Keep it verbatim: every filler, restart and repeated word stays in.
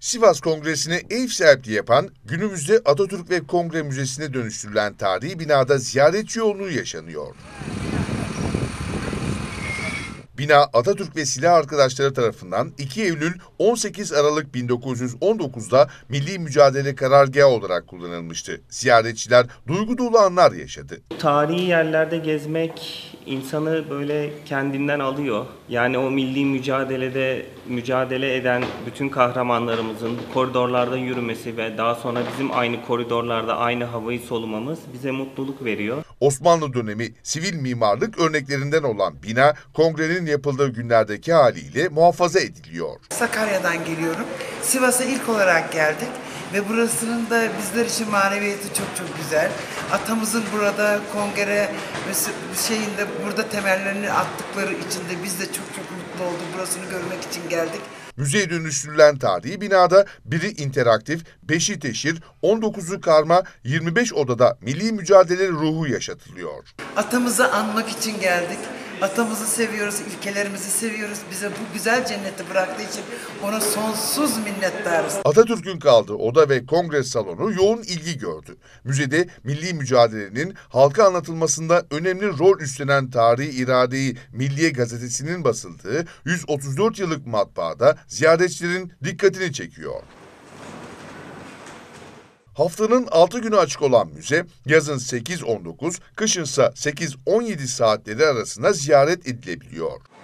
Sivas Kongresi'ne ev sahipliği yapan, günümüzde Atatürk ve Kongre Müzesi'ne dönüştürülen tarihi binada ziyaretçi yoğunluğu yaşanıyor. Bina Atatürk ve silah arkadaşları tarafından iki Eylül on sekiz Aralık bin dokuz yüz on dokuz'da Milli Mücadele Karargahı olarak kullanılmıştı. Ziyaretçiler duygu dolu anlar yaşadı. Tarihi yerlerde gezmek insanı böyle kendinden alıyor. Yani o milli mücadelede mücadele eden bütün kahramanlarımızın koridorlarda yürümesi ve daha sonra bizim aynı koridorlarda aynı havayı solumamız bize mutluluk veriyor. Osmanlı dönemi sivil mimarlık örneklerinden olan bina, kongrenin yapıldığı günlerdeki haliyle muhafaza ediliyor. Sakarya'dan geliyorum. Sivas'a ilk olarak geldik ve burasının da bizler için maneviyatı çok çok güzel. Atamızın burada kongre şeyinde burada temellerini attıkları için de biz de çok çok mutlu olduk. Burasını görmek için geldik. Müzeye dönüştürülen tarihi binada biri interaktif, beşi teşhir, on dokuzu karma, yirmi beş odada milli mücadele ruhu yaşatılıyor. Atamızı anmak için geldik. Atamızı seviyoruz, ilkelerimizi seviyoruz. Bize bu güzel cenneti bıraktığı için ona sonsuz minnettarız. Atatürk'ün kaldığı oda ve kongre salonu yoğun ilgi gördü. Müzede milli mücadelenin halka anlatılmasında önemli rol üstlenen Tarihi İrade-i Milliye gazetesinin basıldığı yüz otuz dört yıllık matbaada ziyaretçilerin dikkatini çekiyor. Haftanın altı günü açık olan müze, yazın sekiz on dokuz, kışınsa sekiz on yedi saatleri arasında ziyaret edilebiliyor.